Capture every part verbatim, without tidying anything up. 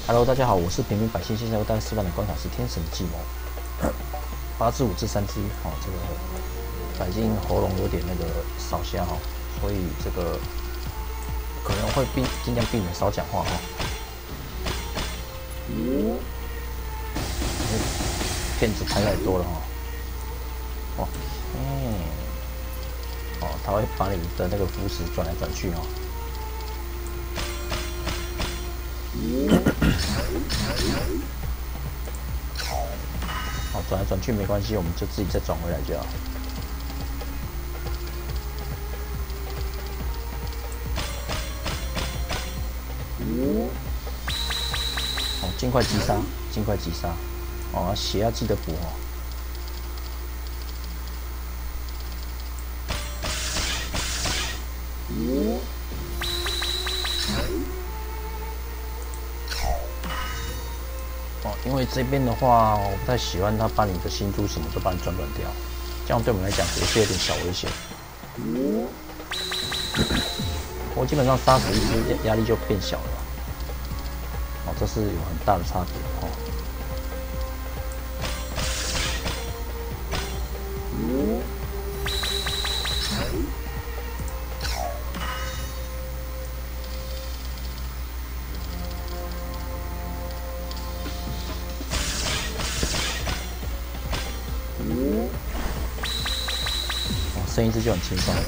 Hello， 大家好，我是平民百姓，现在为大家示范的关卡是天神的计谋。八至五至三只，哦，这个百姓喉咙有点那个烧瞎哦，所以这个可能会避尽量避免少讲话哈。因为骗子拍太多了哈。哦，嗯，哦，他会把你的那个符石转来转去哦。好，转来转去没关系，我们就自己再转回来就好。哦，尽快击杀，尽快击杀。哦，血要记得补哦。哦，因为这边的话，我不太喜欢他把你的星珠什么都把你转转掉，这样对我们来讲也是有点小危险。我基本上杀死一只压力就变小了，哦，这是有很大的差别哦。剩一只就很轻松了。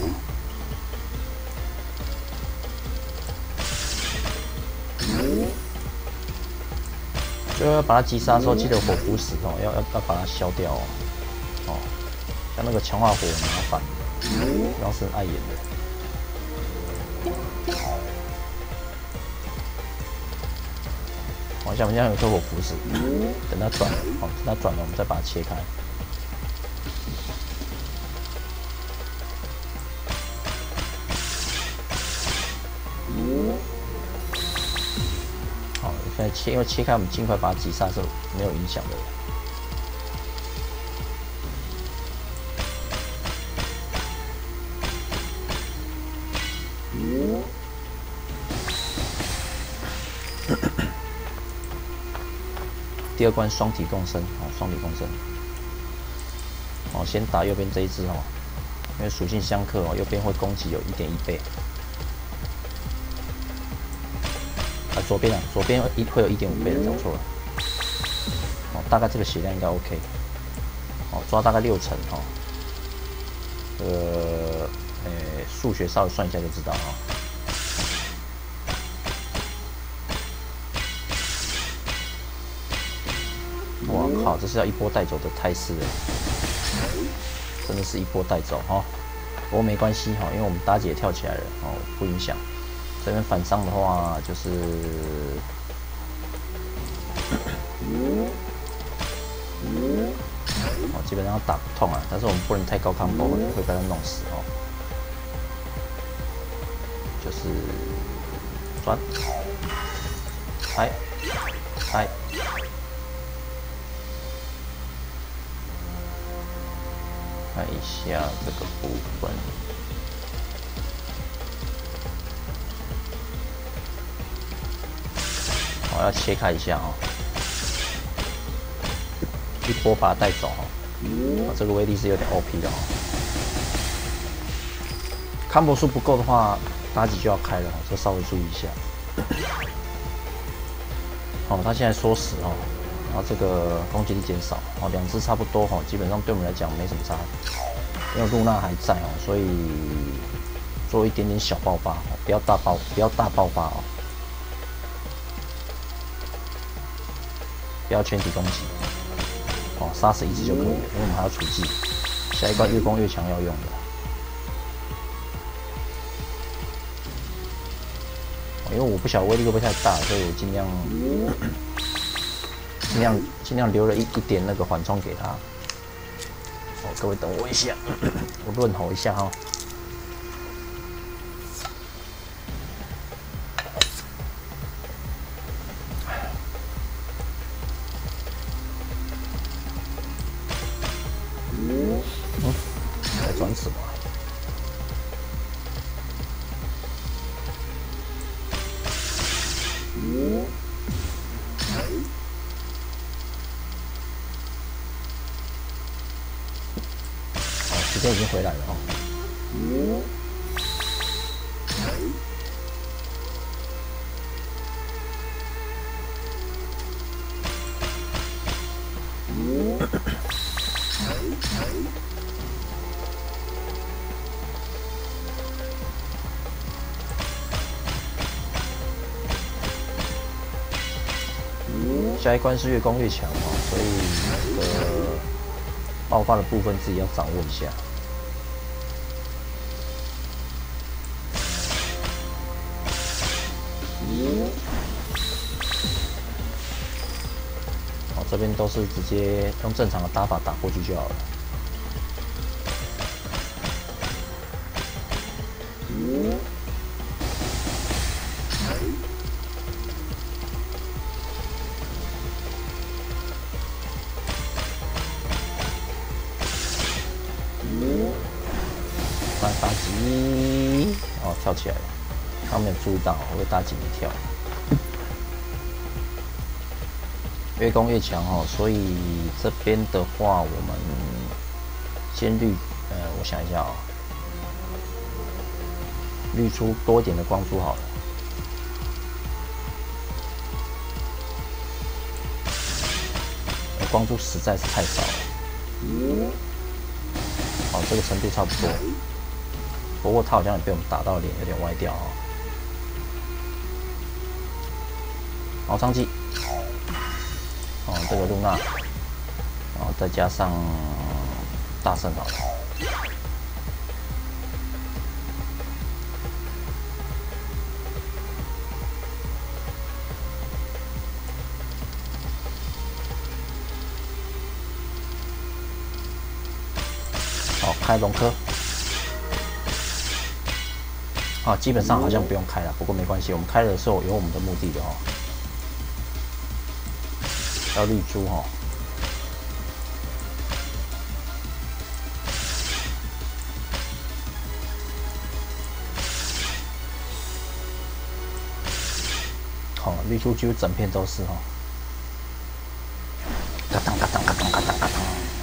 就要把它击杀的时候，记得火符石哦，要要要把它消掉哦。哦，像那个强化火很麻烦，主要是碍眼的。好，像我们现在有颗火符石，等它转，好，等它转了，我们再把它切开。好，现在切，因为切开，我们尽快把它击杀是没有影响的。第二关双体共生，哦，双体共生。哦，先打右边这一只哦，因为属性相克哦，右边会攻击有 一点一 倍。啊，左边啊，左边一会有 一点五 倍的，讲错了。哦，大概这个血量应该 OK。哦，抓大概六成哦。呃，诶，数学稍微算一下就知道啊。哇靠，这是要一波带走的态势哎，真的是一波带走哈。不过没关系哈，因为我们大姐也跳起来了哦，不影响。这边反伤的话就是，哦，基本上打不痛啊，但是我们不能太高combo，会被他弄死哦。就是转，拍，拍。看一下这个部分，我要切开一下哦，一波把它带走哦。这个威力是有点 O P 的哦。combo 数不够的话，妲己就要开了，这稍微注意一下。哦，他现在缩死哦。然后这个攻击力减少，哦，两只差不多哈，基本上对我们来讲没什么差，因为露娜还在哦，所以做一点点小爆发，哦，不要大爆，不要大爆发哦，不要全体攻击，哦，杀死一只就可以了，因为我们还要储技，下一关越攻越强要用的，哦，因为我不晓得威力会不会太大，所以我尽量。尽量尽量留了一一点那个缓冲给他。哦，各位等我一下，我润喉一下哈。嗯，在转什么？ 好，时间已经回来了哦。下一关是越攻越强哦，所以这个爆发的部分自己要掌握一下。哦，这边都是直接用正常的打法打过去就好了。打击哦，跳起来了，刚没有注意到，我会打击没跳。越攻越强哦，所以这边的话，我们先滤，呃，我想一下哦，滤出多一点的光珠好了。光珠实在是太少了。好，这个程度差不多。不过他好像也被我们打到脸有点歪掉哦。好，上击。哦，这个露娜，然后再加上大圣好了。好，开龙科。啊，基本上好像不用开了，不过没关系，我们开的时候有我们的目的的哦，要绿珠哦。好，绿珠几乎整片都是哦。嘎当嘎当嘎当嘎当嘎当。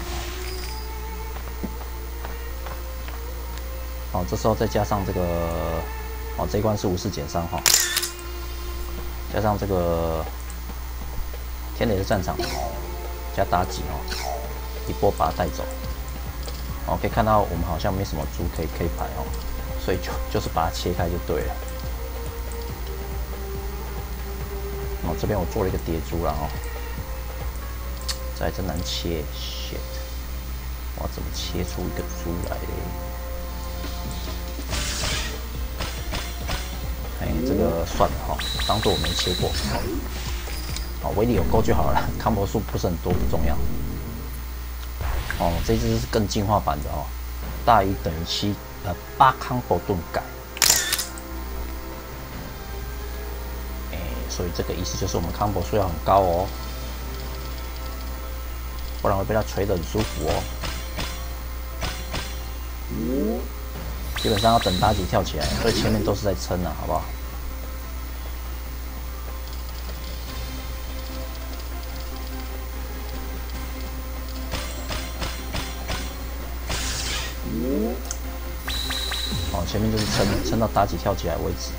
好，这时候再加上这个。哦，这一关是无视减伤哈，加上这个天雷的战场，加妲己哦，一波把它带走。哦，可以看到我们好像没什么珠可以可以排哦，所以就就是把它切开就对了。哦，这边我做了一个叠珠了哦，这还真难切 ，shit， 我要怎么切出一个珠来嘞？哎，这个算了哈，当做我没切过。哦，威力有够就好了，康博数不是很多不重要。哦，这只是更进化版的哦，大于等于七，呃，八康博盾改。哎，所以这个意思就是我们康博数要很高哦，不然会被它锤得很舒服哦。基本上要等妲己跳起来，所以前面都是在撑啊，好不好？好，前面就是撑，撑到妲己跳起来为止。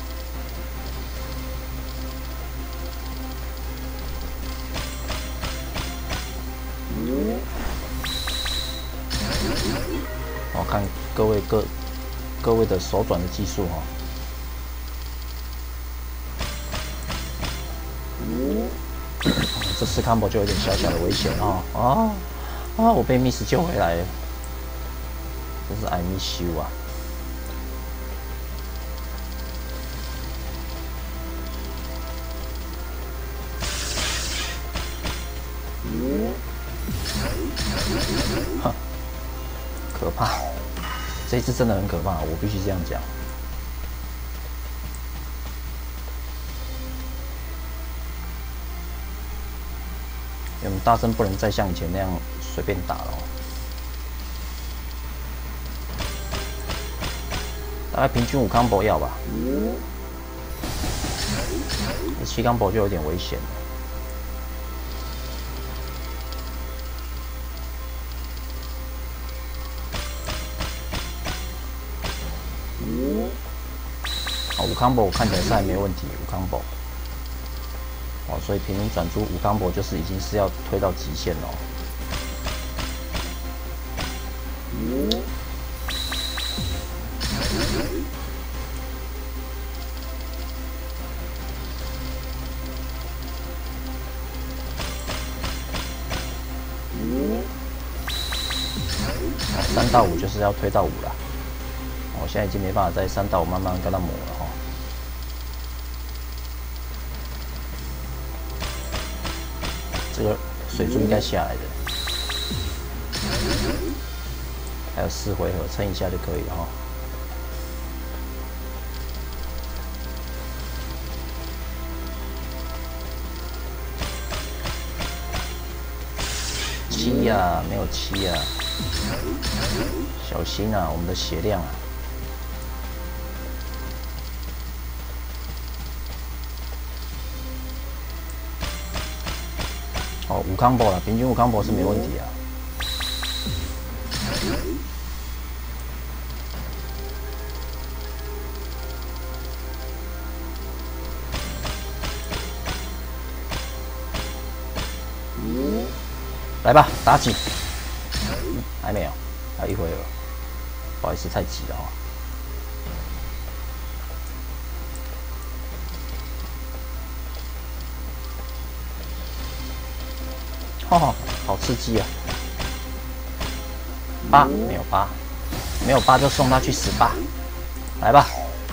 我看各位各。各位的手转的技术哈，这次 combo 就有点小小的危险啊啊啊！我被 miss 救回来了，真是 I miss you 啊！哼，可怕。这一次真的很可怕，我必须这样讲。我们大圣不能再像以前那样随便打了、哦，大概平均五 combo 要吧，七 combo 就有点危险了。 五 combo 看起来是还没问题，五 combo。哦，所以平民转出五 combo 就是已经是要推到极限了。三到五就是要推到五了。我现在已经没办法在三到五慢慢跟他磨了哈。这个水柱应该下来的，还有四回合，撑一下就可以了哈。七呀，没有七呀，小心啊，我们的血量啊。哦，五 combo 了，平均五 combo 是没问题啊。来吧，打几？嗯、还没有，还有一回合。不好意思，太急了哈。哦，好刺激啊！八没有八，没有八就送他去十八，来吧。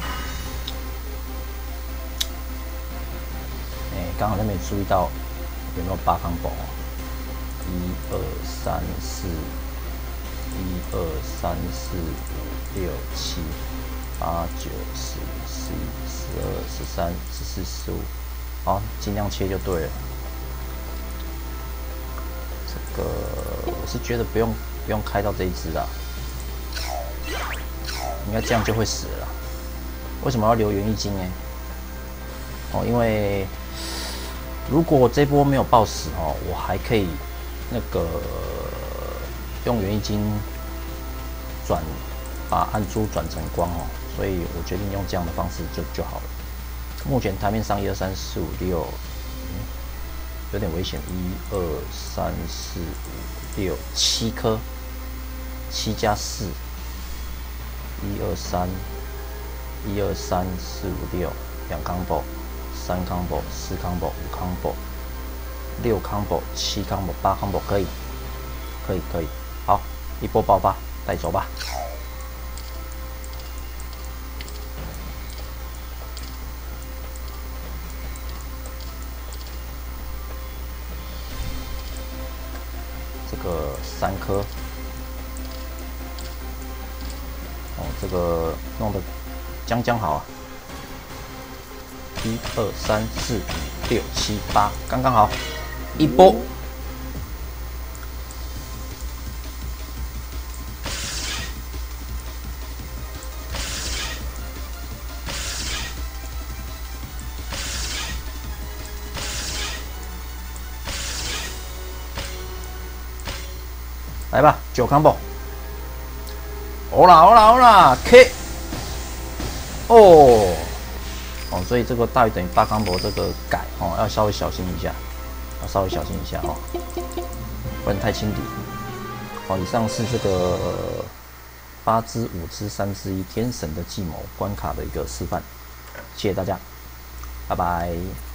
哎、欸，刚好都没注意到有没有八 combo 哦。一二三四，一二三四五六七八九十十一十二十三十四十五，好，尽量切就对了。这个我是觉得不用不用开到这一只啦，应该这样就会死了啦。为什么要留元翼晶呢？哦，因为如果这波没有爆死哦，我还可以那个用元翼晶转把暗珠转成光哦，所以我决定用这样的方式就就好了。目前台面上一二三四五六。有点危险，一二三四五六七颗，七加四，一二三，一二三四五六，两 combo， 三 combo， 四 combo， 五 combo， 六 combo， 七 combo， 八 combo 可以，可以可以，好，一波爆发，带走吧。这个三颗，哦，这个弄得将将好啊！一二三四五六七八，刚刚好，一波。来吧，九 combo， 欧啦欧啦欧啦 ，K， 哦，哦，所以这个大于等于八 combo 这个改哦，要稍微小心一下，要稍微小心一下哦，不然太轻敌。好，以上是这个八支五支三支一天神的计谋关卡的一个示范，谢谢大家，拜拜。